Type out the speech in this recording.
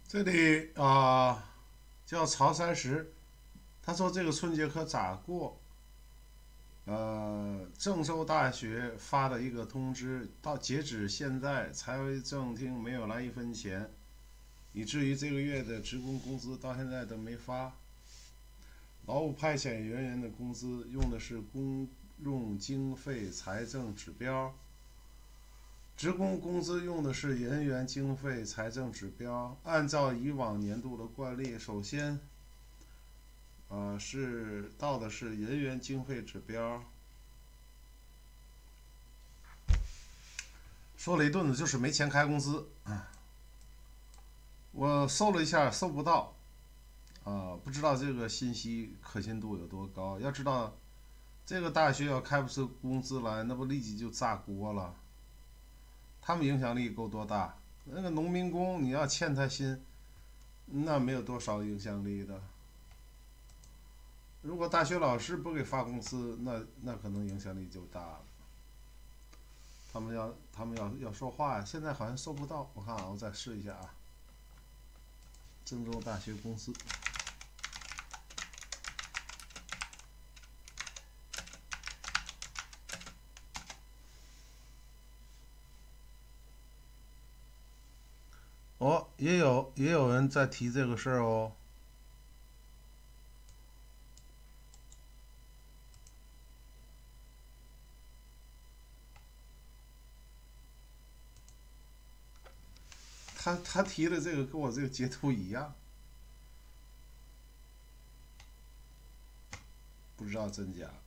这里叫曹三十，他说这个春节可咋过？郑州大学发的一个通知，到截止现在，财政厅没有来一分钱，以至于这个月的职工工资到现在都没发。劳务派遣人员的工资用的是公用经费财政指标，职工工资用的是人员经费财政指标。按照以往年度的惯例，首先是到的是人员经费指标。说了一顿子就是没钱开工资，我搜了一下，搜不到不知道这个信息可信度有多高。要知道，这个大学要开不出工资来，那不立即就炸锅了。他们影响力够多大？那个农民工，你要欠他薪，那没有多少影响力的。如果大学老师不给发工资，那可能影响力就大了。他们要说话呀，现在好像收不到。我看我再试一下啊。郑州大学公司。也有人在提这个事儿哦。他提的这个跟我这个截图一样，不知道真假。